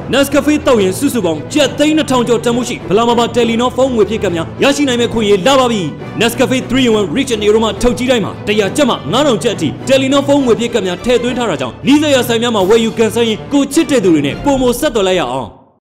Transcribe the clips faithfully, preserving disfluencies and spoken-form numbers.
Nescafe တောက်ရင်စုစုပေါင်းကျပ်သိန်းနှစ်ထောင်ကျော်တန်ဖိုးရှိဗလာမာပါတယ်လီနောဖုန်းငွေဖြစ်ကများရရှိနိုင်မဲ့ခွင့်ရလာပါပြီ Nescafe three in one Rich and Aroma ထုတ်ကြီးတိုင်းမှာတရာကျပ်မှငါးထောင်ကျပ်အထိတယ်လီနောဖုန်းငွေဖြစ်ကများထည့်သွင်းထားတာကြောင့်နီးစပ်ရာဆိုင်များမှာဝယ်ယူကန်ဆယ်ရင်ကိုချစ်တဲ့သူတွေနဲ့ပုံမဆက်တော်လိုက်ရအောင်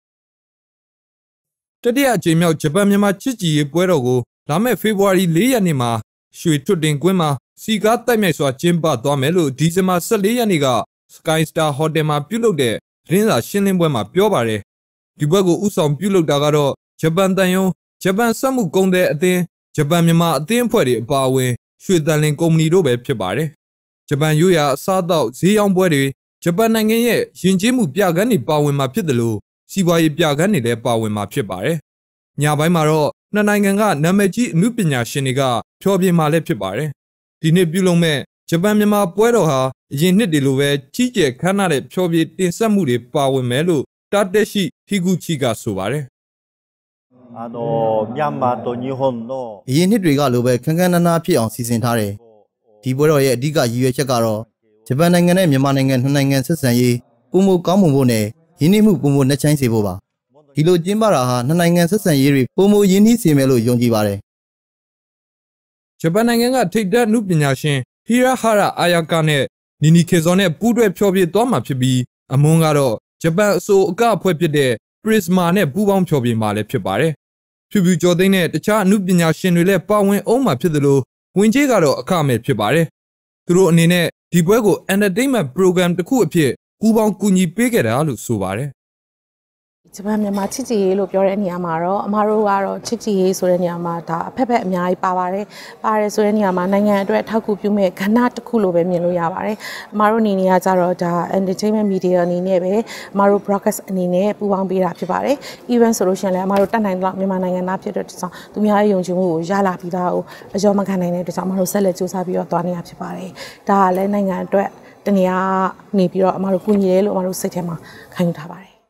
တတိယအကြိမ်မြောက်ဂျပန်မြန်မာချစ်ကြည်ရေးပွဲတော်ကိုလာမယ့်ဖေဖော်ဝါရီ၄ရက်နေ့မှာရွှေထွတ်တင်ကွင်းမှာစီကားတိုက်မြိုက်စွာကျင်းပသွားမယ်လို့ဒီဇင်ဘာ၁၄ရက်နေ့က Sky Star Hotel မှာပြုလုပ်တဲ့ရင်းစာရှင်းလင်းပွဲမှာပြောပါတယ်ဒီဘက်ကိုဥဆောင်ပြုလုပ်တာကတော့ဂျပန်တန်ယုံဂျပန်စက်မှုကုန်သည်အသင်းဂျပန်မြန်မာအသင်းအဖွဲ့တွေအပါအဝင်ရွှေတန်လင်းကုမ္ပဏီတို့ပဲဖြစ်ပါတယ်ဂျပန်ရိုးရာအစားအသောက်ဈေးရောင်းပွဲတွေဂျပန်နိုင်ငံရဲ့ယဉ်ကျေးမှုပြကန်းတွေပါဝင်မှာဖြစ်တယ်လို့စီးပွားရေးပြကန်းတွေလည်းပါဝင်မှာဖြစ်ပါတယ်ညပိုင်းမှာတော့နှစ်နိုင်ငံကနာမည်ကြီးအမှုပညာရှင်တွေကဖျော်ဖြေမှာလည်းဖြစ်ပါတယ်ဒီနှစ်ပြုလုပ်မဲ့ဂျပန်မြန်မာပွဲတော်ဟာအရင်နှစ်တွေလိုပဲကြီးကျယ်ခမ်းနားတဲ့ဖျော်ဖြေတင်ဆက်မှုတွေပါဝင်မယ်လို့တာတက်ရှိဟီဂူချီကဆိုပါတယ်あのမြန်မာと日本のအရင်နှစ်တွေကလိုပဲခန်းခန်းနားနားဖြစ်အောင်စီစဉ်ထားတယ်ဒီပွဲတော်ရဲ့အဓိကရည်ရွယ်ချက်ကတော့ဂျပန်နိုင်ငံနဲ့မြန်မာနိုင်ငံနှစ်နိုင်ငံဆက်ဆံရေးပုံမကောင်းမွန်ဖို့နဲ့ရင်းနှီးမှုပုံမနှက်ချိုင်းစေဖို့ပါဒီလိုကျင်းပတာဟာနှစ်နိုင်ငံဆက်ဆံရေးတွေပုံမရင်းနှီးစေမယ်လို့ယုံကြည်ပါတယ်ဂျပန်နိုင်ငံကထိပ်တန်းအမှုပညာရှင်ဟီရာဟာရာအာယာကာနဲ့နီနီခေဇွန်နဲ့ပူးတွဲဖျော်ဖြေသွားမှာဖြစ်ပြီးအမွန်းကတော့ဂျပန်အစိုးအကအဖွဲ့ဖြစ်တဲ့ Prisma နဲ့ပူးပေါင်းဖျော်ဖြေမှာလည်းဖြစ်ပါတယ်ဖြူဖြူကျော်သိန်းနဲ့တခြားအမှုပညာရှင်တွေလည်းပါဝင်အောင်မှာဖြစ်သလိုဝင်ကြီးကတော့အခမဲ့ဖြစ်ပါတယ်သူတို့အနေနဲ့ဒီပွဲကို entertainment program တစ်ခုအဖြစ်ပူးပေါင်းကူညီပေးခဲ့တာလို့ဆိုပါတယ်ဂျပန်မြန်မာချစ်ကြည်ရေးလို့ပြောတဲ့နေရာမှာတော့အမားတို့ကတော့ချစ်ကြည်ရေးဆိုတဲ့နေရာမှာဒါအဖက်ဖက်အများကြီးပါပါတယ်ပါတယ်ဆိုတဲ့နေရာမှာနိုင်ငံအတွက်ထောက်ကူပြုမဲ့ကဏ္ဍတစ်ခုလိုပဲမြင်လို့ရပါတယ်အမားတို့အနေနဲ့ကကြတော့ဒါ entertainment media အနေနဲ့ပဲအမားတို့ broadcast အနေနဲ့ပူးပေါင်းပေးတာဖြစ်ပါတယ် event ဆိုလို့ရှိရင်လည်းအမားတို့တက်နိုင်တော့မြန်မာနိုင်ငံသားဖြစ်တဲ့တခြားသူများရဲ့ယုံကြည်မှုကိုရလာပြီးသားကိုအကျော်မခံနိုင်တဲ့တခြားအမားတို့ဆက်လက်စူးစမ်းပြီးတော့သွားနေတာဖြစ်ပါတယ်ဒါကလည်းနိုင်ငံအတွက်တနေရာနေပြီးတော့အမားတို့ကူညီတယ်လို့အမားတို့စိတ်ထဲမှာခံယူထားပါတယ်